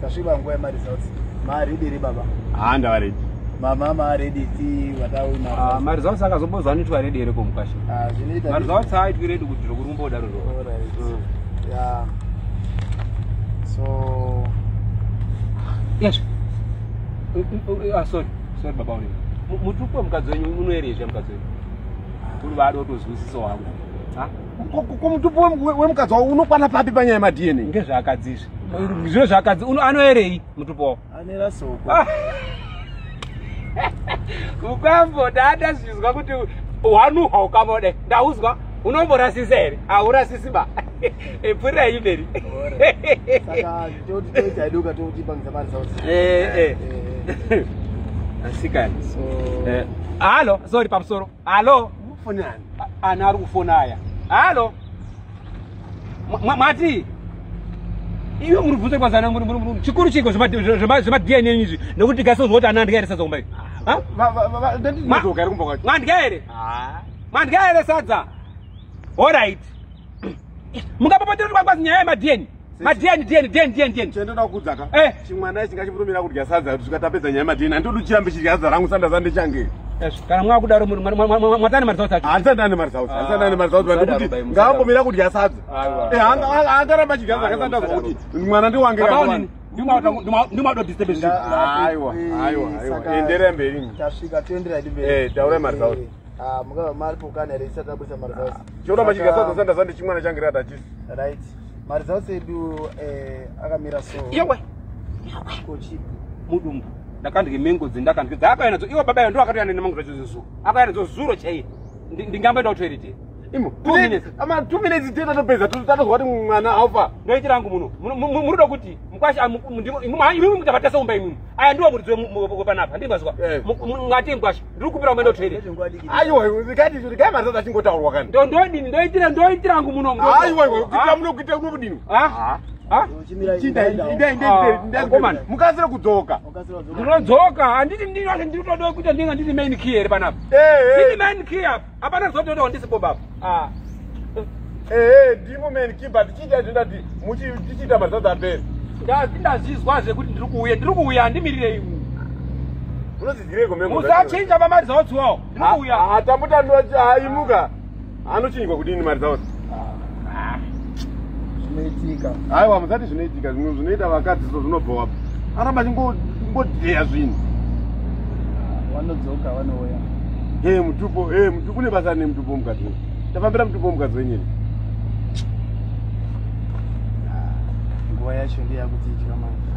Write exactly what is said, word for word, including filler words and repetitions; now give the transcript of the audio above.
tasviba nguva yemaresults. Maready ere baba? Ah, ndava ready. Mama maready ti watawi Ah, maresults akazombozwa anoitwa ready ere kumukasha. Ah, zvinoita. Maresults haitwi ready kuti zvokurumboda roro. Alright. Yeah. So yes. Ah, sorry. Sorry baba wani. Mutupo mukadzi wenyu unoerezve mukadzi wenyu. Kuri vado kutozwisisa wangu. Ha? Kumutupo wemukadzi wako unokwana papi panyaya yema D N A? Ngezvaakadzizve. Zviro zvakadzi anoerei mutupo? anera soko. Ukamboda atazvizwa kuti wanuhwa ukamode. Ndauzwa unomborasisa here? Haurasisi ba. Epurira imberi. Saka toti toti aiduka toti pangisa maresults. Eh eh. Asikani. So eh allo, sorry pamusoro. Allo, Ufonani? ana ari kufona aya. Allo. Mati. Iwe muri bvunze kwazana muri muri chikuru chiko zvema zvema D N A izvi nokuti gasozoti ana ndika here sadza kumbai. Ha? Ndinozoka iri kumba kwacho. Mandika here? Ah. Mandika here sadza. All right. Mungapapatira kuti kwazi nyaya yema D N A. Ma D N A D N A D N A D N A D N A. Chendoda kukudzaka. Eh. Chimwana ichi ngachimutomera kudya sadza kuti zvikatapedza nyaya yema D N A. Ndinoda chirambe chidya sadza rangu sanda zande change. Yes, kana mwakudaro mwatani maresults acho. Handisandani maresults. Handisandani maresults ndikuti ngambomira kudya sadza. Eh, angaramba chidya sadza kasanda kuti mwana ndi wange yakwana. Ndimauta disturbance. Aiwa, aiwa, aiwa. Endere mberi. tasvika toendera mberi. Eh, taura maresults. Ah, Mugabe mari pokana ere isati abudisa maresults. Chona machidya sadza sanda zande chimwana change ratachisi. Right. Maresults edu eh akamira so. Yewe. Kochi Mudumbu. Ndakandike mengo dzindakandike dzakaenda dzo iwo baba yangu ndo akatoyana nemangu zvacho zizuru. Akaenda dzo zuro chai. Ndingambe ndo toilet. Imo, ama two minutes tena topedza tatozwa kuti mwana Haufe. Ndoitira angu muno. Murudo kuti mukwashi imwe mutabatasa umba imwe. Aya ndiwo muridzi panapa ndingazwa. Ngati mkwashi ndiri kupira umwe ndo toilet. Aiwa, zikati zviri kai marisa achingotaurwa kana. Ndo ndodini ndoitira ndoitira angu muno. Aiwa, kuita muno kuita unobudini. Ah. Ah? chimira Inde inde inde mukazira kudzoka. Ndinodzoka handiti ndinoke ndinotoda kuita ndinga ndiri main key here panapa. Eh, ndiri main key apa. Apana zvotoda ndisipo baba. Ah. Eh, ndimo main key but chita ndati muchi tichita marisa apere. Ndazi ndazizwa zve kuti ndiri kuuya ndiri kuuya ndimirire iwe. Unozidzire komengo. Musachinja pamariza otsi wawo. Ndiri kuuya. Atambuta ndo aimuka. Anochinjwa kudini marisa otsi. zvinoitika. Aiwa, musati zvinoitika zvimwe zvinoita vakadzi so zvinobva wapo. Aramba chingodheya zvinhu. Vanodzoka vanouya. Eh, mutupo, eh, mutupo une basa nemutupo mukadzi. Tafambira mutupo mukadzi wenyeni. Nguva yacho ndiyakuti ichika manje.